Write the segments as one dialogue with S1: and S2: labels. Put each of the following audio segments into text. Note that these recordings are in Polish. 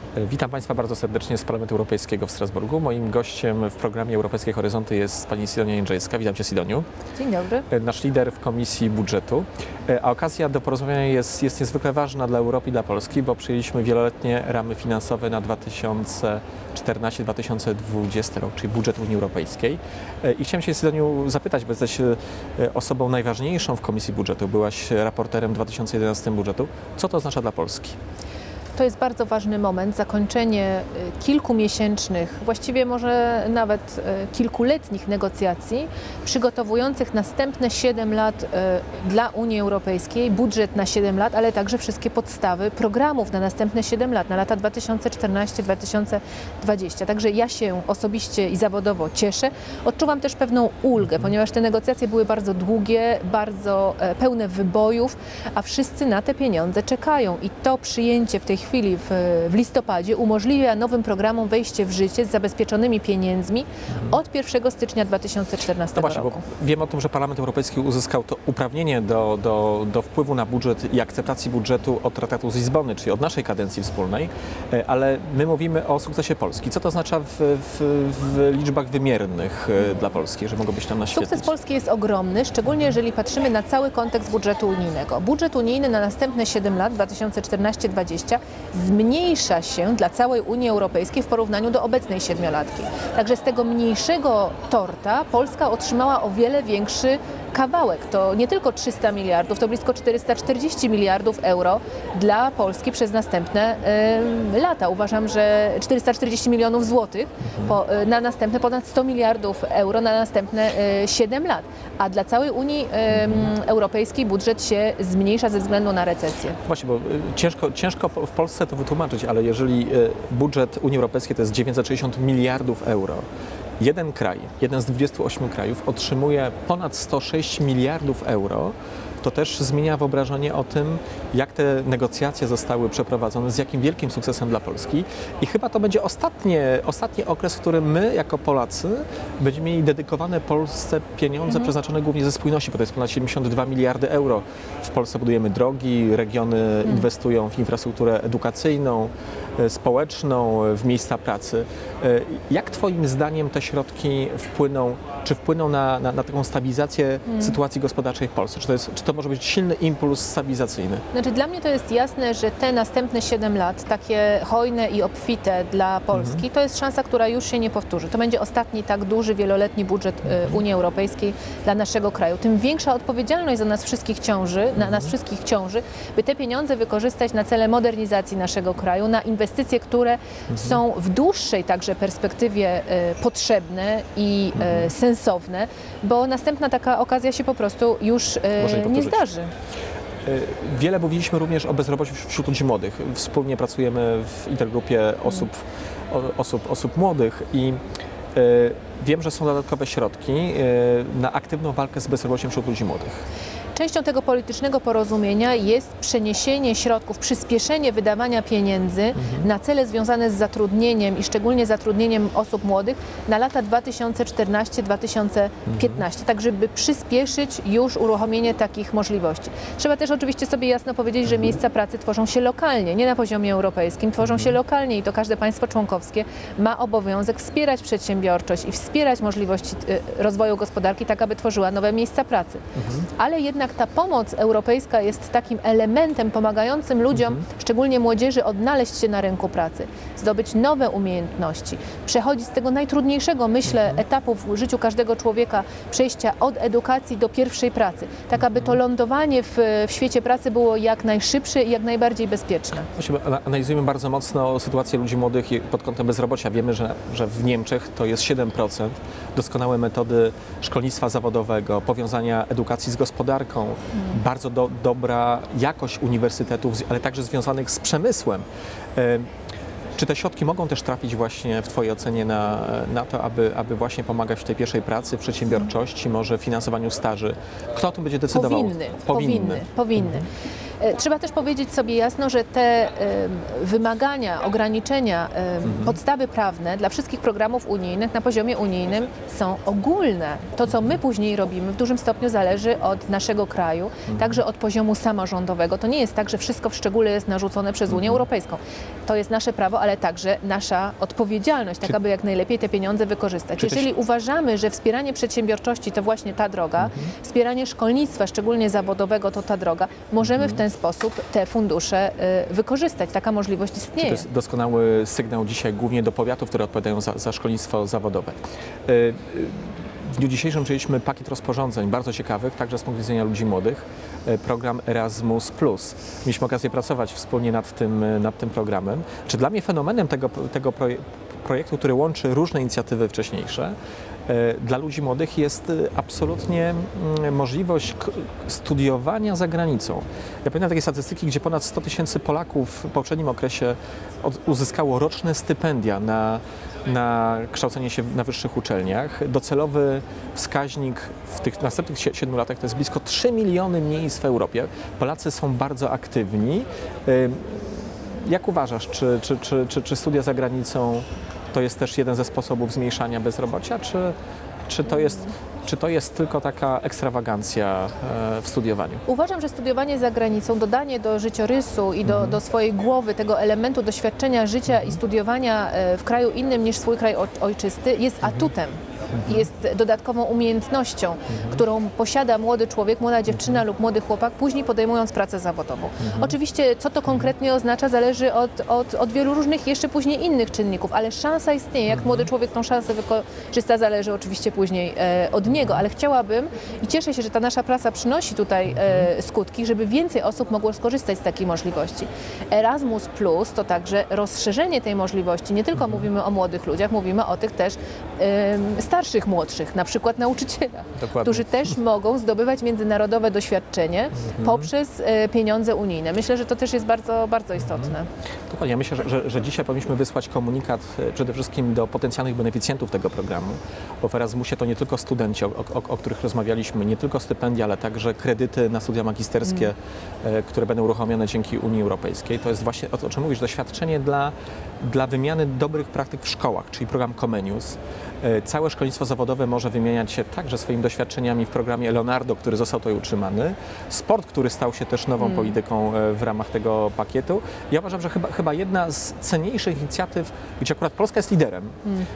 S1: Witam Państwa bardzo serdecznie z Parlamentu Europejskiego w Strasburgu. Moim gościem w programie Europejskie Horyzonty jest pani Sidonia Jędrzejska. Witam Cię, Sidoniu.
S2: Dzień dobry.
S1: Nasz lider w Komisji Budżetu. A okazja do porozmawiania jest niezwykle ważna dla Europy i dla Polski, bo przyjęliśmy wieloletnie ramy finansowe na 2014-2020 rok, czyli budżet Unii Europejskiej. I chciałem się, Sidoniu, zapytać, bo jesteś osobą najważniejszą w Komisji Budżetu, byłaś raporterem w 2011 budżetu. Co to oznacza dla Polski?
S2: To jest bardzo ważny moment, zakończenie kilkumiesięcznych, właściwie może nawet kilkuletnich negocjacji przygotowujących następne 7 lat dla Unii Europejskiej, budżet na 7 lat, ale także wszystkie podstawy programów na następne 7 lat, na lata 2014-2020. Także ja się osobiście i zawodowo cieszę. Odczuwam też pewną ulgę, ponieważ te negocjacje były bardzo długie, bardzo pełne wybojów, a wszyscy na te pieniądze czekają i to przyjęcie w tej chwili w listopadzie umożliwia nowym programom wejście w życie z zabezpieczonymi pieniędzmi od 1 stycznia 2014
S1: no właśnie,
S2: roku.
S1: Bo wiem o tym, że Parlament Europejski uzyskał to uprawnienie do wpływu na budżet i akceptacji budżetu od Traktatu z Lizbony, czyli od naszej kadencji wspólnej, ale my mówimy o sukcesie Polski. Co to oznacza w liczbach wymiernych dla Polski, że mogłobyś tam naświetlić?
S2: Sukces Polski jest ogromny, szczególnie jeżeli patrzymy na cały kontekst budżetu unijnego. Budżet unijny na następne 7 lat, 2014-2020, zmniejsza się dla całej Unii Europejskiej w porównaniu do obecnej 7-latki. Także z tego mniejszego torta Polska otrzymała o wiele większy kawałek. To nie tylko 300 miliardów, to blisko 440 miliardów euro dla Polski przez następne lata. Uważam, że 440 milionów złotych na następne ponad 100 miliardów euro na następne 7 lat. A dla całej Unii Europejskiej budżet się zmniejsza ze względu na recesję.
S1: Właśnie, bo ciężko w Polsce to wytłumaczyć, ale jeżeli budżet Unii Europejskiej to jest 960 miliardów euro, jeden kraj, jeden z 28 krajów otrzymuje ponad 106 miliardów euro, to też zmienia wyobrażenie o tym, jak te negocjacje zostały przeprowadzone, z jakim wielkim sukcesem dla Polski. I chyba to będzie ostatni okres, w którym my, jako Polacy, będziemy mieli dedykowane Polsce pieniądze przeznaczone głównie ze spójności, bo to jest ponad 72 miliardy euro. W Polsce budujemy drogi, regiony inwestują w infrastrukturę edukacyjną, społeczną, w miejsca pracy. Jak Twoim zdaniem te środki wpłyną na taką stabilizację sytuacji gospodarczej w Polsce? Czy to może być silny impuls stabilizacyjny?
S2: Znaczy, dla mnie to jest jasne, że te następne 7 lat, takie hojne i obfite dla Polski, to jest szansa, która już się nie powtórzy. To będzie ostatni tak duży, wieloletni budżet Unii Europejskiej dla naszego kraju. Tym większa odpowiedzialność za nas wszystkich ciąży, by te pieniądze wykorzystać na cele modernizacji naszego kraju, na inwestycje, które są w dłuższej także perspektywie potrzebne i sensowne, bo następna taka okazja się po prostu już nie zdarzy.
S1: Wiele mówiliśmy również o bezrobociu wśród ludzi młodych. Wspólnie pracujemy w intergrupie osób młodych i wiem, że są dodatkowe środki na aktywną walkę z bezrobociem wśród ludzi młodych.
S2: Częścią tego politycznego porozumienia jest przeniesienie środków, przyspieszenie wydawania pieniędzy na cele związane z zatrudnieniem i szczególnie zatrudnieniem osób młodych na lata 2014-2015, tak żeby przyspieszyć już uruchomienie takich możliwości. Trzeba też oczywiście sobie jasno powiedzieć, że miejsca pracy tworzą się lokalnie, nie na poziomie europejskim, tworzą się lokalnie i to każde państwo członkowskie ma obowiązek wspierać przedsiębiorczość i wspierać możliwości rozwoju gospodarki, tak aby tworzyła nowe miejsca pracy. Ale jednak ta pomoc europejska jest takim elementem pomagającym ludziom, szczególnie młodzieży, odnaleźć się na rynku pracy, zdobyć nowe umiejętności, przechodzić z tego najtrudniejszego, myślę, etapu w życiu każdego człowieka, przejścia od edukacji do pierwszej pracy, tak aby to lądowanie w świecie pracy było jak najszybsze i jak najbardziej bezpieczne.
S1: Analizujemy bardzo mocno sytuację ludzi młodych pod kątem bezrobocia. Wiemy, że w Niemczech to jest 7%. Doskonałe metody szkolnictwa zawodowego, powiązania edukacji z gospodarką, bardzo dobra jakość uniwersytetów, ale także związanych z przemysłem. Czy te środki mogą też trafić właśnie w Twojej ocenie na to, aby właśnie pomagać w tej pierwszej pracy, w przedsiębiorczości, może w finansowaniu staży? Kto o tym będzie decydował?
S2: Powinny. Trzeba też powiedzieć sobie jasno, że te wymagania, ograniczenia, podstawy prawne dla wszystkich programów unijnych na poziomie unijnym są ogólne. To, co my później robimy, w dużym stopniu zależy od naszego kraju, także od poziomu samorządowego. To nie jest tak, że wszystko w szczególe jest narzucone przez Unię Europejską. To jest nasze prawo, ale także nasza odpowiedzialność, tak aby jak najlepiej te pieniądze wykorzystać. Jeżeli uważamy, że wspieranie przedsiębiorczości to właśnie ta droga, wspieranie szkolnictwa, szczególnie zawodowego, to ta droga, możemy w ten sposób te fundusze wykorzystać. Taka możliwość istnieje.
S1: To jest doskonały sygnał dzisiaj głównie do powiatów, które odpowiadają za szkolnictwo zawodowe. W dniu dzisiejszym przyjęliśmy pakiet rozporządzeń bardzo ciekawych, także z punktu widzenia ludzi młodych, program Erasmus+. Mieliśmy okazję pracować wspólnie nad tym programem. Czy dla mnie fenomenem tego projektu, który łączy różne inicjatywy wcześniejsze, dla ludzi młodych jest absolutnie możliwość studiowania za granicą. Ja pamiętam takie statystyki, gdzie ponad 100 000 Polaków w poprzednim okresie uzyskało roczne stypendia na kształcenie się na wyższych uczelniach. Docelowy wskaźnik w tych następnych 7 latach to jest blisko 3 miliony miejsc w Europie. Polacy są bardzo aktywni. Jak uważasz, czy studia za granicą to jest też jeden ze sposobów zmniejszania bezrobocia, czy to jest tylko taka ekstrawagancja w studiowaniu?
S2: Uważam, że studiowanie za granicą, dodanie do życiorysu i do swojej głowy tego elementu doświadczenia życia i studiowania w kraju innym niż swój kraj ojczysty jest atutem. Jest dodatkową umiejętnością, którą posiada młody człowiek, młoda dziewczyna lub młody chłopak, później podejmując pracę zawodową. Oczywiście, co to konkretnie oznacza, zależy od wielu różnych jeszcze później innych czynników, ale szansa istnieje. Jak młody człowiek tą szansę wykorzysta, zależy oczywiście później od niego, ale chciałabym i cieszę się, że ta nasza praca przynosi tutaj skutki, żeby więcej osób mogło skorzystać z takiej możliwości. Erasmus Plus to także rozszerzenie tej możliwości. Nie tylko mówimy o młodych ludziach, mówimy o tych też starszych, młodszych, na przykład nauczycielach, którzy też mogą zdobywać międzynarodowe doświadczenie poprzez pieniądze unijne. Myślę, że to też jest bardzo, bardzo istotne.
S1: Dokładnie. Ja myślę, że dzisiaj powinniśmy wysłać komunikat przede wszystkim do potencjalnych beneficjentów tego programu, bo w Erasmusie to nie tylko studenci, o których rozmawialiśmy, nie tylko stypendia, ale także kredyty na studia magisterskie, które będą uruchomione dzięki Unii Europejskiej. To jest właśnie, o czym mówisz, doświadczenie dla wymiany dobrych praktyk w szkołach, czyli program Comenius. Całe szkolnictwo zawodowe może wymieniać się także swoimi doświadczeniami w programie Leonardo, który został tutaj utrzymany. Sport, który stał się też nową polityką w ramach tego pakietu. Ja uważam, że chyba jedna z cenniejszych inicjatyw, gdzie akurat Polska jest liderem,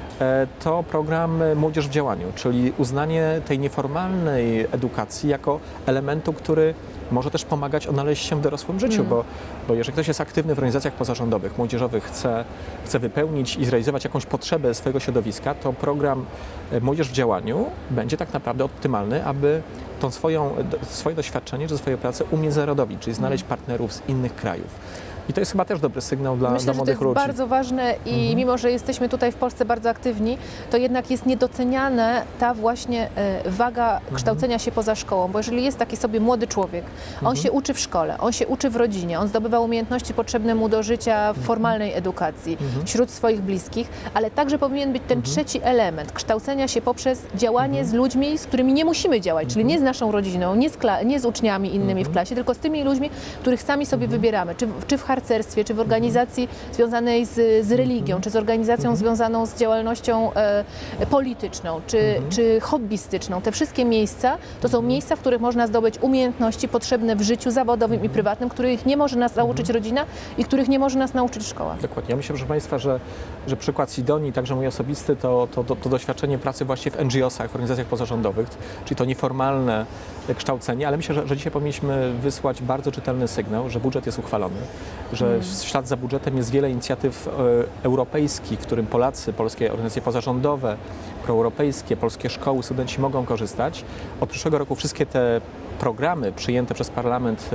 S1: to program Młodzież w działaniu, czyli uznanie tej nieformalnej edukacji jako elementu, który może też pomagać odnaleźć się w dorosłym życiu, bo jeżeli ktoś jest aktywny w organizacjach pozarządowych, młodzieżowych, chce wypełnić i zrealizować jakąś potrzebę swojego środowiska, to program Młodzież w działaniu będzie tak naprawdę optymalny, aby to swoje doświadczenie czy swoją pracę umiędzynarodowić, czyli znaleźć partnerów z innych krajów. I to jest chyba też dobry sygnał dla młodych ludzi.
S2: Myślę, że to jest bardzo ważne i mimo, że jesteśmy tutaj w Polsce bardzo aktywni, to jednak jest niedoceniana ta właśnie waga kształcenia się poza szkołą, bo jeżeli jest taki sobie młody człowiek, on się uczy w szkole, on się uczy w rodzinie, on zdobywa umiejętności potrzebne mu do życia w formalnej edukacji, wśród swoich bliskich, ale także powinien być ten trzeci element kształcenia się poprzez działanie z ludźmi, z którymi nie musimy działać, czyli nie z naszą rodziną, nie z uczniami innymi w klasie, tylko z tymi ludźmi, których sami sobie wybieramy, czy w harcerstwie, czy w organizacji związanej z religią, czy z organizacją związaną z działalnością polityczną, czy hobbystyczną. Te wszystkie miejsca to są miejsca, w których można zdobyć umiejętności potrzebne w życiu zawodowym i prywatnym, których nie może nas nauczyć rodzina i których nie może nas nauczyć szkoła.
S1: Dokładnie. Ja myślę, proszę Państwa, że przykład Sidonii, także mój osobisty, to doświadczenie pracy właśnie w NGO-sach, w organizacjach pozarządowych, czyli to nieformalne kształcenie, ale myślę, że dzisiaj powinniśmy wysłać bardzo czytelny sygnał, że budżet jest uchwalony, że w ślad za budżetem jest wiele inicjatyw europejskich, w którym Polacy, polskie organizacje pozarządowe, proeuropejskie, polskie szkoły, studenci mogą korzystać. Od przyszłego roku wszystkie te programy przyjęte przez Parlament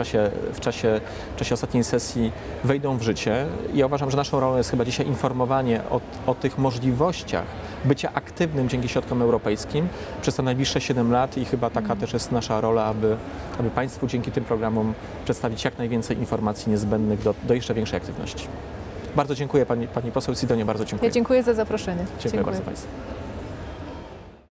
S1: w czasie ostatniej sesji wejdą w życie. Ja uważam, że naszą rolą jest chyba dzisiaj informowanie o tych możliwościach bycia aktywnym dzięki środkom europejskim przez te najbliższe 7 lat i chyba taka też jest nasza rola, aby Państwu dzięki tym programom przedstawić jak najwięcej informacji niezbędnych do jeszcze większej aktywności. Bardzo dziękuję Pani poseł Sidonie, bardzo dziękuję.
S2: Ja dziękuję za zaproszenie.
S1: Dziękuję bardzo Państwu.